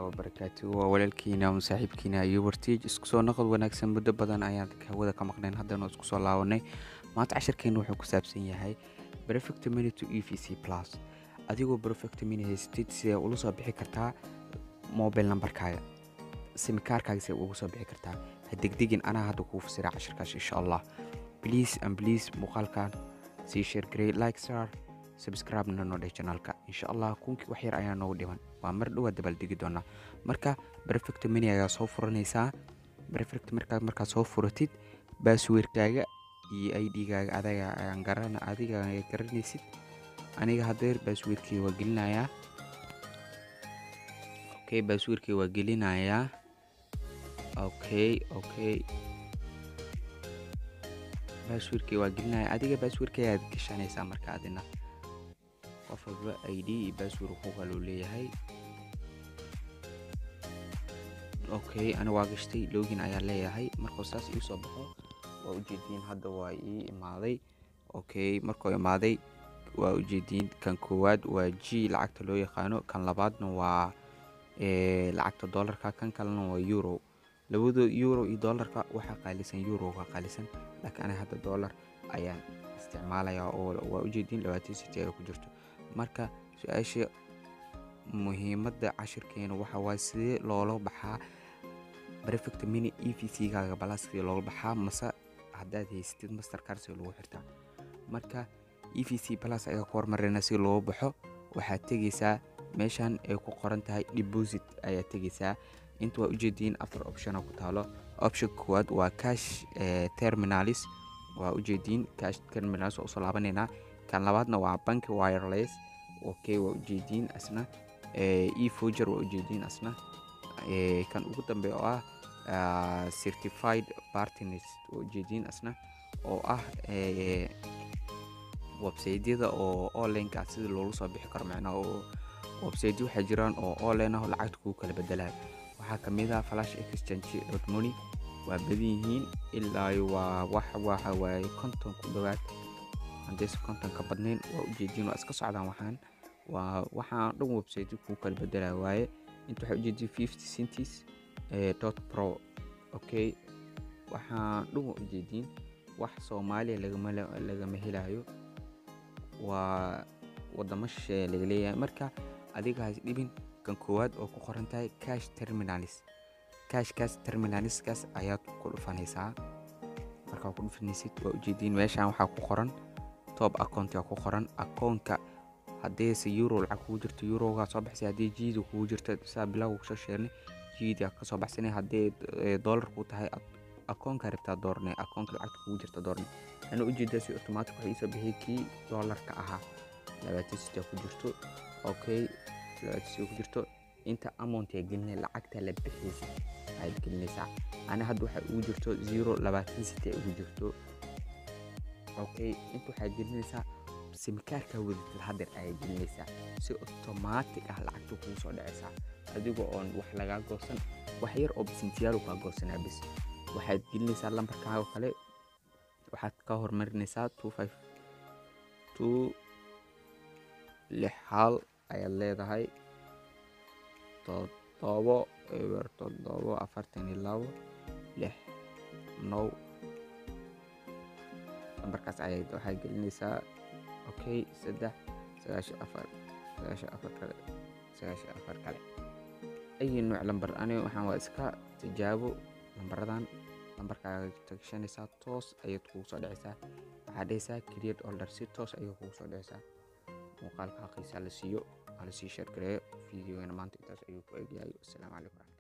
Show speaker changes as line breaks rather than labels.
wabarakaatuh. Waa walaalkiina ama saaxiibkiina iyo wartiij isku soo noqod wanaagsan. Muddo badan ayaan hawada ka maqnayn, haddana isku soo laabanay. Maanta casharkeena wuxuu ku saabsan yahay Perfect Mini to EVC Plus. Adigoo Perfect Mini haystid sidee ula soo bixi kartaa mobile numberkaaga, sim kaarkaaga sidee ugu soo bixi kartaa. Ha degdegin, anaa hadda kuu fasira casharkaas insha Allah. Please muuqaalkan sii share garee, like star, subscribe na noo dheh channelka insha Allah. Kunkii wax yar ayaa noogu dhiman, waa mar dhow dabal digi doona. Marka Perfect Mini ayaa soo furanaysaa. Perfect markaad soo furatid, passwordkaaga iyo ID-gaaga adiga garanaysid. Aniga hadda passwordkii waa gelinayaa. Passwordkii waa gelinayaa. Passwordkii waa gelinayaa. Adiga passwordkaaga aad gashanaysaa marka adina. qof walba ID iyo password ku qaloo leeyahay. Ana waa gashtay, login ayaa leeyahay. Markuu saas ii soo baxo, waa ujeedin hadda waa ii imaaday. Markuu imaaday waa ujeedin kan koowaad waa G lacagta loo yaqaano, kan labaadna waa lacagta dollarka, kan kalena waa euro. labada euro iyo dollarka waxa qaalisan euro ka qaalisan, laakiin ana hadda dollar ayaan isticmaalayaa oo waa ujeedin 20 city ay ku jirto. Marka su'aasha muhiimadda casharkeena waxa waa sidee loola baxaa Perfect Mini EVC-gaaga Plus, sidee loola baxaa mase haddaad haystid Mastercard si lagu xirtaa. Marka EVC Plus ayaa ku hormarina si loo baxo. Waxaad tegaysaa meeshan ay ku qoran tahay deposit ayaa tegaysaa. Inta waa ujeedin afar option ku taalo. Option koowaad waa cash terminalis, waa ujeedin cash terminalis oo soo laabanayna. Kan labaadna waa bank wireless, waa ujeedin asna e-voucher, waa ujeedin asna. Kan ugu dambeeya oo ah certified partners, waa ujeedin asna oo ah website-yada oo online-ka sida loogu soo bixi karo. macnaha oo website waxaa jiraan oo online ah lacagta ku kala bedelayo. waxaa kamid ah flash exchange.money, waa badan yihiin ilaa waxa waaye 50 ku dhawaad. haddii 50 ka badnayn waa ujeedin waa iska socdaan. waxaan dhan website ku kala bedelayo waaye. inta waxaa ujeedin 50 cents .pro. waxaan dhan ujeedin wax Soomaaliya lagama helayo, waa wadamo shisheeye laga leeyahay. marka adiga ha dhibin. kan koowaad oo ku qoran tahay cash terminalis, terminaliskaas ayaad ku dhufanaysaa. markaa ku dhufanaysid waa ujeedin meeshaan waxaa ku qoran top account ku qoran. akoonka haddii euro lacag kugu jirto euroga soo baxsay, haddii jiidu kugu jirto saa bilaw ku soo sheernay jiida ka soo baxsanay. haddii dollar ku tahay akoonka rabtaa doornay, akoonka lacagta kugu jirto doornay. ana ujeedaa si automatic waxay soo bixi kii dollarka ahaa 20 ku jirto. 20 ku jirto. inta amount ay gelinay lacagta la bixisay ay gelinaysaa. ana hadda waxa ugu jirto 0.20 ugu jirto. inta waxay gelinaysaa sim kaarka wadid hadda ay gelinaysaa si automatic ah lacagta kugu soo dhacaysaa adigoo on wax laga goosan. wax yar oo percential ka goosanaa bis. waxaad gelinaysaa lambarkaaga kale, waxaad ka hormarinaysaa 252 6 ayaad leedahay 7 42 6 lambarkaas ayaad waxaad gelinaysaa 3 94 kale ay nooc lambar. aniga waxaan waa iska tijaabo lambaradan. lambarkaaga tagshanaysaa toos ayaad kugu soo dhacaysaa. waxaad dhahaysaa create order, si toos ayay kugu soo dhacaysaa. muuqaalka xaqiisa la siiyo, la sii share gareeyo. fiidiyoona maanta intaas ayuu ku egyahay. Assalaamu calaykum.